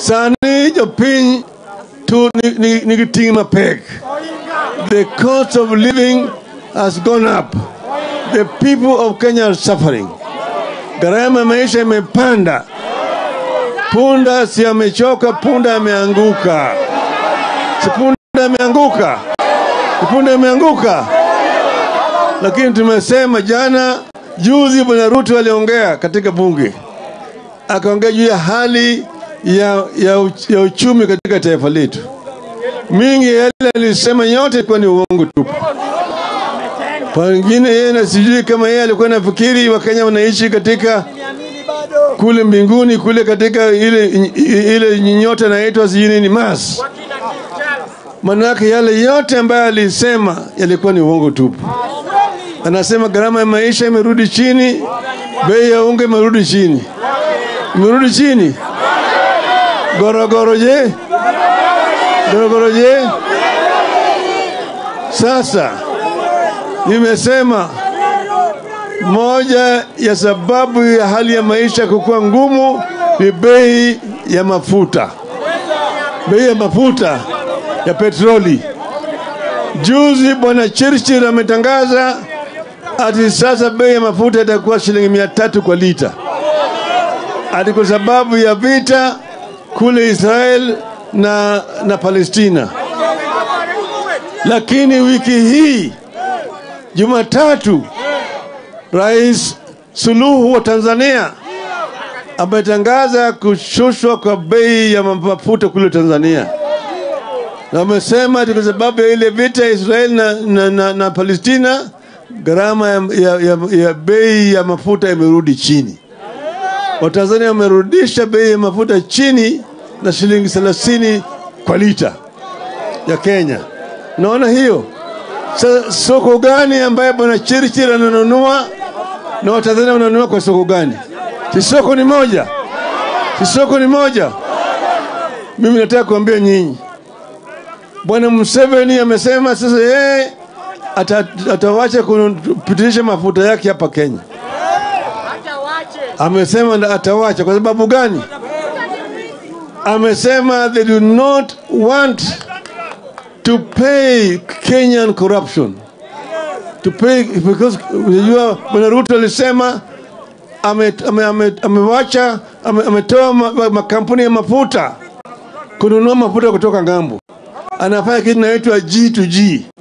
Sani Jopin to Nigitima Peg. The cost of living has gone up. The people of Kenya are suffering. Gharama maisha imepanda. Punda si amechoka, punda ameanguka. Si punda ameanguka. Si punda ameanguka. Lakini tumesema jana, juzi bwana Ruto aliongea katika bunge. Akaongea juu ya hali ya uchumi katika taifa letu. Mingi yale alisema yote kwa ni uongo tu. Pengine yeye na sijui kama yeye alikuwa anafikiri Wakenya wanaishi katika kule mbinguni, kule katika ile nyota inaitwa sijui ni Mars. Manake yale yote ambayo alisema yalikuwa ni uongo tu. Anasema gharama ya maisha imerudi chini, bei ya unga imerudi chini. Imerudi chini. Gorogoro je? Gorogoro je? Sasa nimesema moja ya sababu ya hali ya maisha kukua ngumu ni bei ya mafuta. Bei ya mafuta ya petroli. Juzi bwana Churchill ametangaza ati sasa bei ya mafuta itakuwa shilingi 300 kwa lita. Ati kwa sababu ya vita kule Israel na Palestina. Lakini wiki hii Jumatatu Rais Suluhu wa Tanzania ametangaza kushushwa kwa bei ya mafuta kule Tanzania. Na amesema kwa sababu ya ile vita ya Israel na Palestina, gharama ya bei ya mafuta imerudi chini. Watanzania wamerudisha bei ya mafuta chini na shilingi 30 kwa lita ya Kenya. Naona hiyo. Soko gani ambaye bwana Churchill ananunua na Watanzania wananunua kwa soko gani? Si soko ni moja. Si soko ni moja. Mimi nataka kuambia nyinyi. Bwana Museveni amesema sasa yeye atawacha kupitisha mafuta yake hapa Kenya. Amesema atawacha kwa sababu gani? Amesema they do not want to pay Kenyan corruption. To pay because bwana Ruto alisema ametoa makampuni ya mafuta kununua mafuta kutoka ngambo. Anafanya kitu inaitwa G2G.